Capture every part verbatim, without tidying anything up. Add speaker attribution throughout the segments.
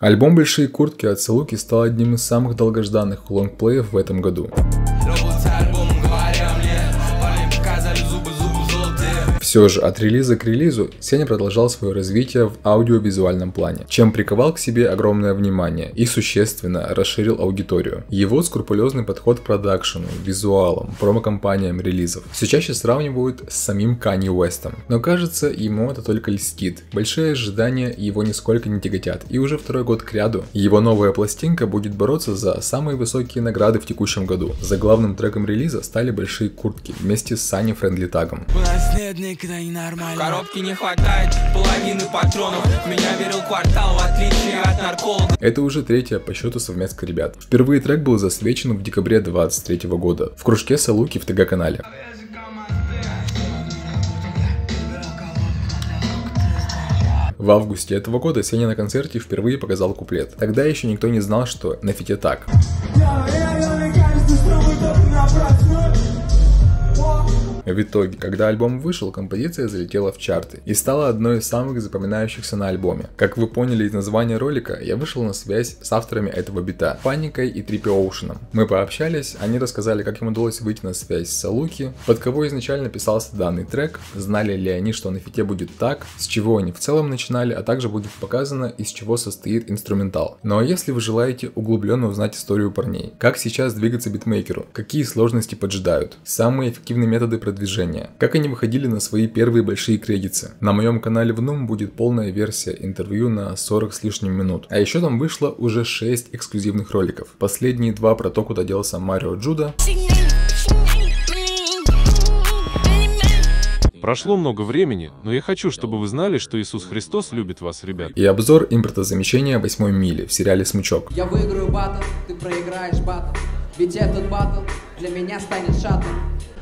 Speaker 1: Альбом «Большие куртки» от Салуки стал одним из самых долгожданных лонгплеев в этом году. Все же, от релиза к релизу Сеня продолжал свое развитие в аудиовизуальном плане, чем приковал к себе огромное внимание и существенно расширил аудиторию. Его скрупулезный подход к продакшену, визуалам, промо-компаниям релизов все чаще сравнивают с самим Канье Уэстом, но кажется, ему это только льстит. Большие ожидания его нисколько не тяготят, и уже второй год кряду его новая пластинка будет бороться за самые высокие награды в текущем году. За главным треком релиза стали «Большие куртки» вместе с Sunny Friendly тагом.
Speaker 2: В коробке не хватает половины патронов. В меня верил квартал, в отличие от нарколога.
Speaker 1: Это уже третья по счету совместка ребят. Впервые трек был засвечен в декабре двадцать третьего года в кружке Салуки в ТГ-канале. В августе этого года Сеня на концерте впервые показал куплет. Тогда еще никто не знал, что на фите так. В итоге, когда альбом вышел, композиция залетела в чарты и стала одной из самых запоминающихся на альбоме. Как вы поняли из названия ролика, я вышел на связь с авторами этого бита, Паникой и Трипи Оушеном. Мы пообщались, они рассказали, как им удалось выйти на связь с Салуки, под кого изначально писался данный трек, знали ли они, что на фите будет так, с чего они в целом начинали, а также будет показано, из чего состоит инструментал. Ну а если вы желаете углубленно узнать историю парней, как сейчас двигаться битмейкеру, какие сложности поджидают, самые эффективные методы продвижения, как они выходили на свои первые большие кредиты. На моем канале в Нум будет полная версия интервью на сорок с лишним минут. А еще там вышло уже шесть эксклюзивных роликов. Последние два про то, куда делся Марио Джуда.
Speaker 3: Прошло много времени, но я хочу, чтобы вы знали, что Иисус Христос любит вас, ребят.
Speaker 1: И обзор импортозамещения восьмой мили в сериале «Смычок».
Speaker 4: Я выиграю батл, ты проиграешь батл. Ведь этот батл для меня станет шатлом.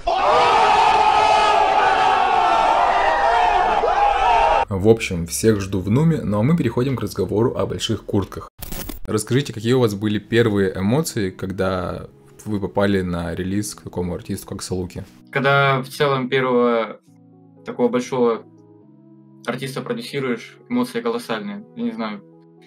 Speaker 1: В общем, всех жду в Нуме, ну а мы переходим к разговору о больших куртках. Расскажите, какие у вас были первые эмоции, когда вы попали на релиз к такому артисту, как Салуки?
Speaker 5: Когда в целом первого такого большого артиста продюсируешь, эмоции колоссальные, я не знаю.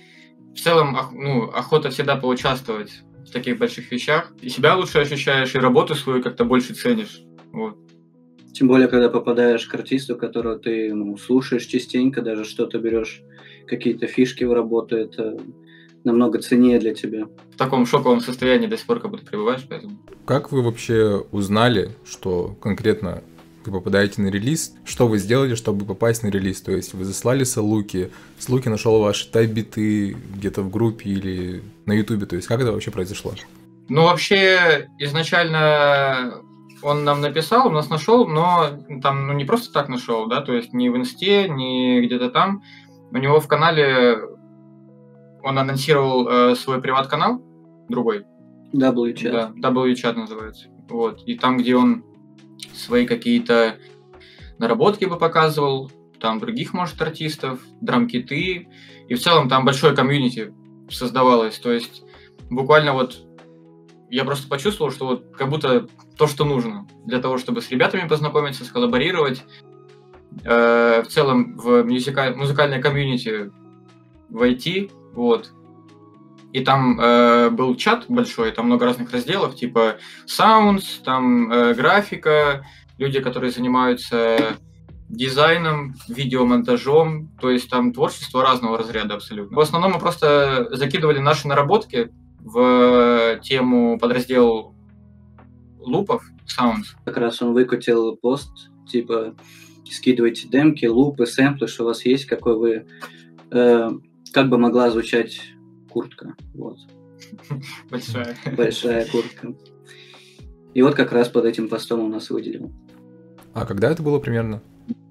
Speaker 5: В целом, ну, охота всегда поучаствовать в таких больших вещах. И себя лучше ощущаешь, и работу свою как-то больше ценишь. Вот.
Speaker 6: Тем более, когда попадаешь к артисту, которого ты ну, слушаешь частенько, даже что-то берешь, какие-то фишки в работу, это намного ценнее для тебя.
Speaker 5: В таком шоковом состоянии до сих пор как будто пребываешь, поэтому...
Speaker 1: Как вы вообще узнали, что конкретно вы попадаете на релиз? Что вы сделали, чтобы попасть на релиз? То есть вы заслали Салуки, Салуки нашел ваши тайп-биты где-то в группе или на ютубе? То есть как это вообще произошло?
Speaker 5: Ну, вообще, изначально... Он нам написал, он нас нашел, но там ну, не просто так нашел, да, то есть не в инсте, не где-то там. У него в канале он анонсировал э, свой приват-канал, другой.
Speaker 6: дабл ю чат.
Speaker 5: Да, дабл ю чат называется. Вот. И там, где он свои какие-то наработки бы показывал, там других, может, артистов, драм-киты. И в целом там большое комьюнити создавалось. То есть буквально вот я просто почувствовал, что вот как будто то, что нужно для того, чтобы с ребятами познакомиться, сколлаборировать. Э, в целом в музыка... музыкальной комьюнити войти, вот. И там э, был чат большой, там много разных разделов, типа sounds, там э, графика, люди, которые занимаются дизайном, видеомонтажом, то есть там творчество разного разряда абсолютно. В основном мы просто закидывали наши наработки в тему подраздел лупов, sounds.
Speaker 6: Как раз он выкатил пост, типа, скидывайте демки, лупы, сэмплы, что у вас есть, какой вы, э, как бы могла звучать куртка, вот.
Speaker 5: Большая.
Speaker 6: Большая куртка. И вот как раз под этим постом он нас выделил.
Speaker 1: А когда это было примерно?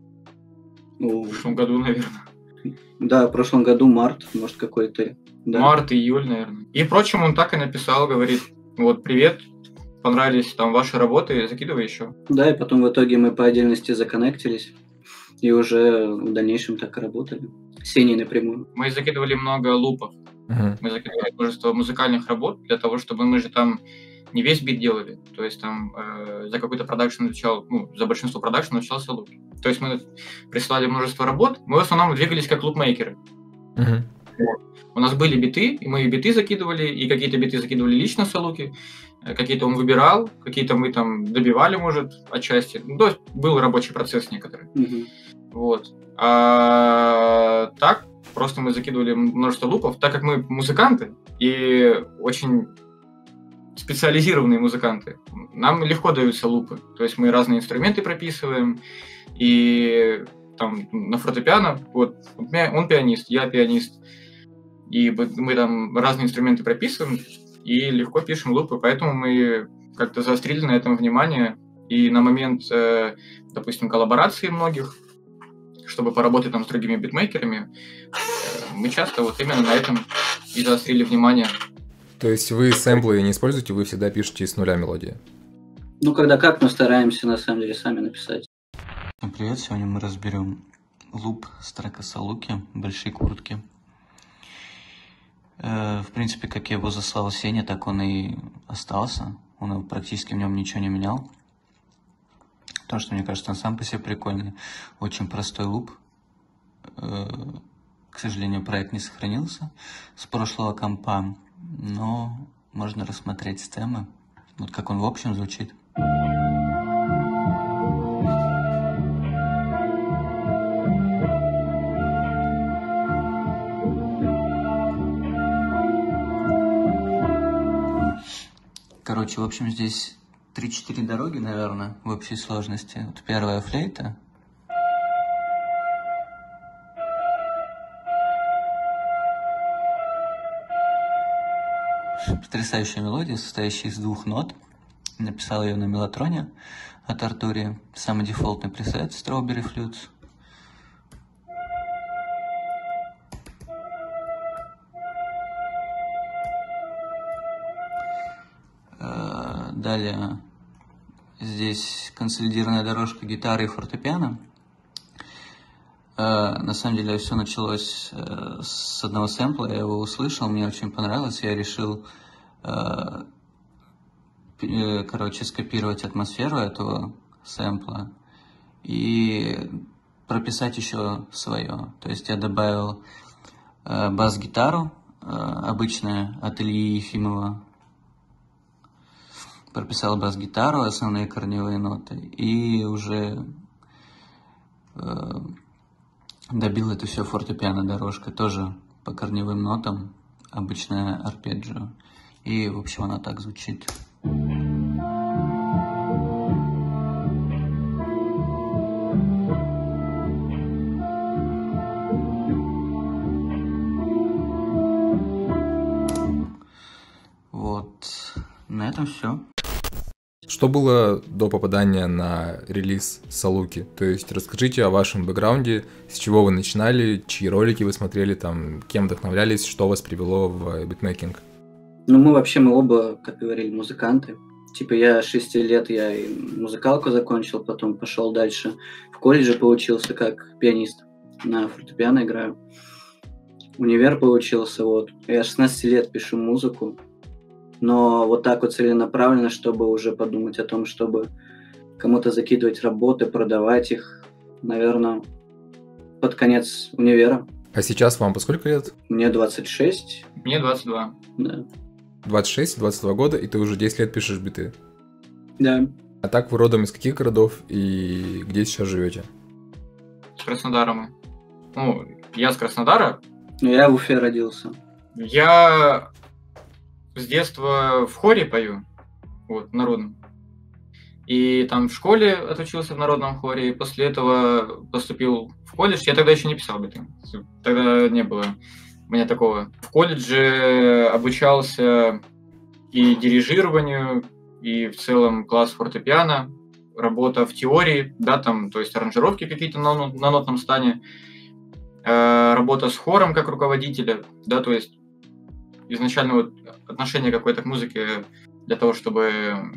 Speaker 6: Ну,
Speaker 5: В прошлом году, наверное.
Speaker 6: Да, в прошлом году март, может, какой-то. Да.
Speaker 5: Март, июль, наверное. И, впрочем, он так и написал, говорит, вот, привет, понравились там ваши работы, закидывай еще.
Speaker 6: Да, и потом в итоге мы по отдельности законнектились, и уже в дальнейшем так и работали. С Сеней напрямую.
Speaker 5: Мы закидывали много лупов,
Speaker 1: Угу.
Speaker 5: мы закидывали множество музыкальных работ для того, чтобы мы же там не весь бит делали, то есть там э, за какой-то продакшн отвечал, ну, за большинство продакшн отвечался луп. То есть мы присылали множество работ, мы в основном двигались как лупмейкеры.
Speaker 1: Угу.
Speaker 5: Вот. У нас были биты, и мы биты закидывали, и какие-то биты закидывали лично Салуки, какие-то он выбирал, какие-то мы там добивали, может, отчасти. Ну, то есть был рабочий процесс некоторый.
Speaker 6: Мгм.
Speaker 5: Вот. А так, просто мы закидывали множество лупов, так как мы музыканты и очень специализированные музыканты, нам легко даются лупы. То есть мы разные инструменты прописываем, и там на фортепиано, вот, он пианист, я пианист, и мы там разные инструменты прописываем, и легко пишем лупы, поэтому мы как-то заострили на этом внимание, и на момент, э, допустим, коллаборации многих, чтобы поработать там с другими битмейкерами, э, мы часто вот именно на этом и заострили внимание.
Speaker 1: То есть вы сэмплы не используете, вы всегда пишете с нуля мелодии?
Speaker 6: Ну, когда как, мы стараемся, на самом деле, сами написать.
Speaker 7: Всем привет, сегодня мы разберем луп с трека Салуки «Большие куртки». Э, в принципе, как я его заслал Сене, так он и остался. Он его практически в нем ничего не менял. Потому что, мне кажется, он сам по себе прикольный. Очень простой луп. Э, к сожалению, проект не сохранился с прошлого компа, но можно рассмотреть с темы, вот как он в общем звучит. Короче, в общем, здесь три-четыре дороги, наверное, в общей сложности. Вот первая флейта. Потрясающая мелодия, состоящая из двух нот. Написал ее на мелатроне от Артури. Самый дефолтный пресет Strawberry Flutes. Далее здесь консолидированная дорожка гитары и фортепиано. На самом деле все началось с одного сэмпла, я его услышал, мне очень понравилось, я решил, короче, скопировать атмосферу этого сэмпла и прописать еще свое. То есть я добавил бас-гитару, обычная от Ильи Ефимова, прописал бас-гитару, основные корневые ноты, и уже э, добил это все фортепиано дорожкой, тоже по корневым нотам, обычная арпеджио. И, в общем, она так звучит. Вот, на этом все.
Speaker 1: Что было до попадания на релиз Салуки? То есть расскажите о вашем бэкграунде, с чего вы начинали, чьи ролики вы смотрели, там, кем вдохновлялись, что вас привело в битмейкинг?
Speaker 6: Ну, мы вообще, мы оба, как говорили, музыканты. Типа я с шести лет, я и музыкалку закончил, потом пошел дальше. В колледже поучился как пианист, на фортепиано играю. Универ поучился, вот. Я с шестнадцати лет пишу музыку. Но вот так вот целенаправленно, чтобы уже подумать о том, чтобы кому-то закидывать работы, продавать их, наверное, под конец универа.
Speaker 1: А сейчас вам по сколько лет?
Speaker 6: Мне двадцать шесть.
Speaker 5: Мне двадцать два.
Speaker 6: Да.
Speaker 1: двадцать шесть, двадцать два года, и ты уже десять лет пишешь биты.
Speaker 6: Да.
Speaker 1: А так вы родом из каких городов и где сейчас живете?
Speaker 5: С Краснодара мы. Ну, я с Краснодара.
Speaker 6: Ну, я в Уфе родился.
Speaker 5: Я с детства в хоре пою, вот, в народном. И там в школе отучился в народном хоре, и после этого поступил в колледж. Я тогда еще не писал биты, тогда не было у меня такого. В колледже обучался и дирижированию, и в целом класс фортепиано, работа в теории, да, там, то есть аранжировки какие-то на, на нотном стане, э, работа с хором как руководителя, да, то есть изначально вот отношение какое-то к музыке для того, чтобы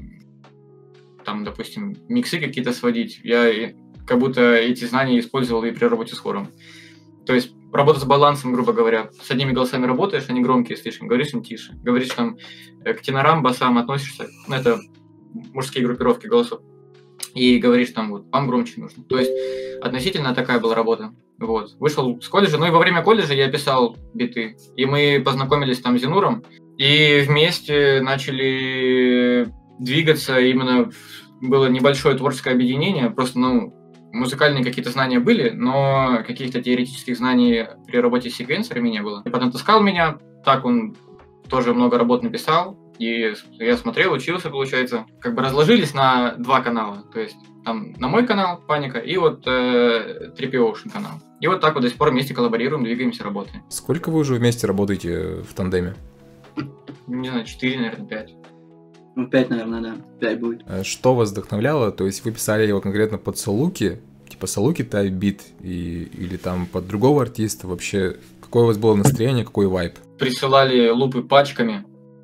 Speaker 5: там, допустим, миксы какие-то сводить, я как будто эти знания использовал и при работе с хором. То есть работа с балансом, грубо говоря. С одними голосами работаешь, они громкие слишком, говоришь им тише. Говоришь там к тенорам, басам относишься, ну это мужские группировки голосов, и говоришь там вот, вам громче нужно. То есть относительно такая была работа. Вот. Вышел с колледжа. Ну и во время колледжа я писал биты. И мы познакомились там с Зинуром. И вместе начали двигаться. Именно было небольшое творческое объединение. Просто, ну, музыкальные какие-то знания были, но каких-то теоретических знаний при работе с секвенсорами не было. И потом таскал меня. Так он тоже много работ написал. И я смотрел, учился, получается. Как бы разложились на два канала. То есть там на мой канал Паника и вот э, три пи Ocean канал. И вот так вот до сих пор вместе коллаборируем, двигаемся, работаем.
Speaker 1: Сколько вы уже вместе работаете в тандеме?
Speaker 5: Не знаю, четыре, наверное, пять.
Speaker 6: Ну, пять, наверное, да. пять будет.
Speaker 1: Что вас вдохновляло? То есть вы писали его конкретно под Салуки, типа Салуки Type Beat, и, или там под другого артиста? Вообще, какое у вас было настроение, какой вайб?
Speaker 5: Присылали лупы пачками,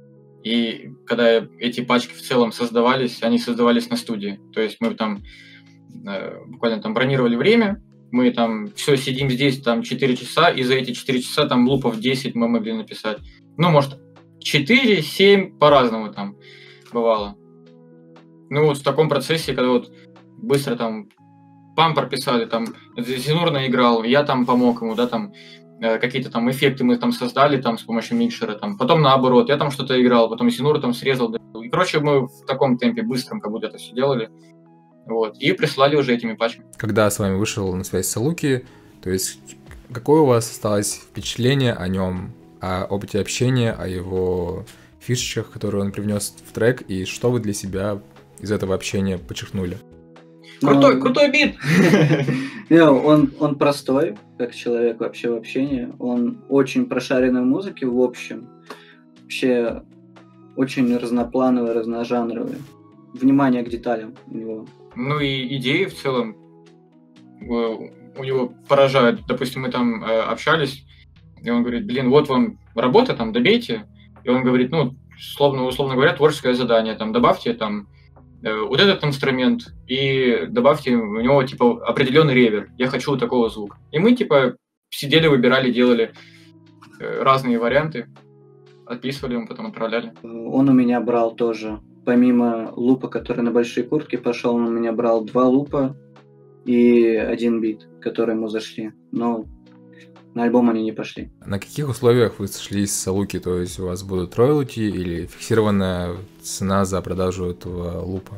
Speaker 5: и когда эти пачки в целом создавались, они создавались на студии. То есть мы там э, буквально там бронировали время, мы там все сидим здесь там четыре часа, и за эти четыре часа там лупов десять мы могли написать. Ну, может, четыре-семь по-разному там бывало. Ну, вот в таком процессе, когда вот быстро там пампер писали, там Зинур наиграл, я там помог ему, да, там э, какие-то там эффекты мы там создали там с помощью микшера, там, потом наоборот, я там что-то играл, потом Зинур там срезал. Да, и, короче, мы в таком темпе быстром как будто это все делали. Вот, и прислали уже этими пачками.
Speaker 1: Когда с вами вышел на связь Салуки, то есть какое у вас осталось впечатление о нем, о опыте общения, о его фишечках, которые он привнес в трек, и что вы для себя из этого общения подчеркнули?
Speaker 5: Крутой,
Speaker 6: Ну,
Speaker 5: крутой бит!
Speaker 6: Не, он, он простой, как человек вообще в общении. Он очень прошаренный в музыке в общем. Вообще очень разноплановый, разножанровый. Внимание к деталям у него.
Speaker 5: Ну и идеи в целом э, у него поражают. Допустим, мы там э, общались, и он говорит, блин, вот вам работа, там, добейте. И он говорит, ну, условно, условно говоря, творческое задание, там, добавьте там э, вот этот инструмент и добавьте у него, типа, определенный ревер. Я хочу вот такого звука. И мы, типа, сидели, выбирали, делали э, разные варианты, отписывали ему, потом отправляли.
Speaker 6: Он у меня брал тоже, помимо лупа, который на большие куртки пошел, он у меня брал два лупа и один бит, которые ему зашли. Но на альбом они не пошли.
Speaker 1: На каких условиях вы сошлись с Салуки? То есть у вас будут роялти или фиксированная цена за продажу этого лупа?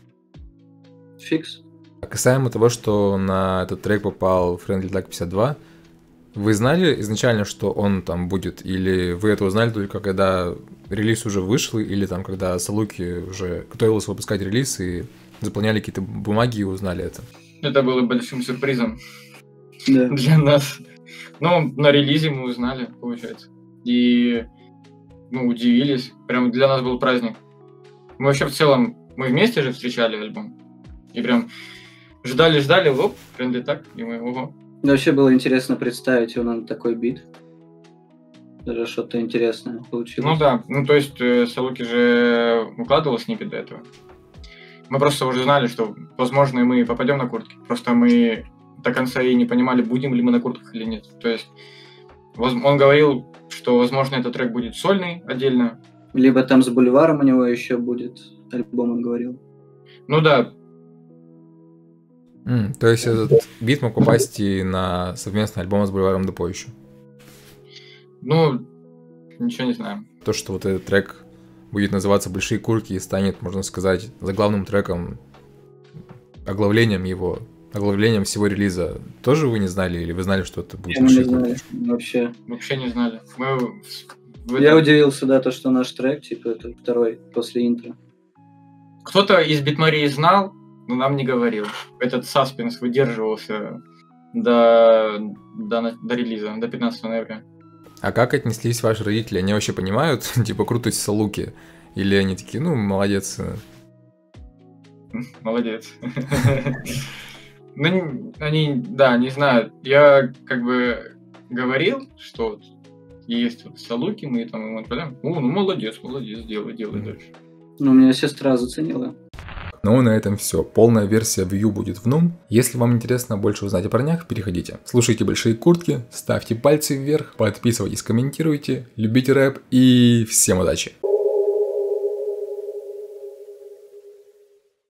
Speaker 6: Фикс.
Speaker 1: А касаемо того, что на этот трек попал Friendly Tag пятьдесят два, вы знали изначально, что он там будет? Или вы это узнали только когда релиз уже вышел, или там когда Салуки уже готовился выпускать релиз и заполняли какие-то бумаги и узнали это?
Speaker 5: Это было большим сюрпризом
Speaker 6: Да.
Speaker 5: для нас. Ну, на релизе мы узнали, получается. И, ну, удивились. Прям для нас был праздник. Мы вообще в целом, мы вместе же встречали альбом. И прям ждали-ждали, оп, Friendly Tag, и мы, ого.
Speaker 6: Вообще было интересно представить его на такой бит. Даже что-то интересное получилось.
Speaker 5: Ну да, ну то есть э, Салуки же укладывал сниппет до этого. Мы просто уже знали, что, возможно, мы попадем на куртки. Просто мы до конца и не понимали, будем ли мы на куртках или нет. То есть он говорил, что, возможно, этот трек будет сольный отдельно.
Speaker 6: Либо там с Бульваром у него еще будет альбом, он говорил.
Speaker 5: Ну да.
Speaker 1: Mm, то есть этот бит мог попасть и на совместный альбом с Бульваром Депо еще?
Speaker 5: Ну, ничего не знаю.
Speaker 1: То, что вот этот трек будет называться «Большие куртки» и станет, можно сказать, заглавным треком, оглавлением его, оглавлением всего релиза, тоже вы не знали? Или вы знали, что это будет
Speaker 6: Я не
Speaker 1: «Большие
Speaker 6: знали,
Speaker 1: куртки»?
Speaker 6: вообще.
Speaker 5: Вообще не знали. Мы в
Speaker 6: Я
Speaker 5: этом-
Speaker 6: удивился, да, то, что наш трек, типа, это второй после интро.
Speaker 5: Кто-то из Битмарии знал, но нам не говорил. Этот саспенс выдерживался до, до, до релиза, до пятнадцатого ноября.
Speaker 1: А как отнеслись ваши родители? Они вообще понимают, типа, крутость Салуки? Или они такие, ну, молодец.
Speaker 5: Молодец. Ну, они, да, не знаю. Я как бы говорил, что вот есть вот Салуки, мы там ему отправляем. О, ну молодец, молодец, делай, делай дальше.
Speaker 6: Ну, у меня сестра заценила.
Speaker 1: Ну, на этом все. Полная версия View будет в нум. Если вам интересно больше узнать о парнях, переходите. Слушайте «Большие куртки», ставьте пальцы вверх, подписывайтесь, комментируйте, любите рэп и всем удачи!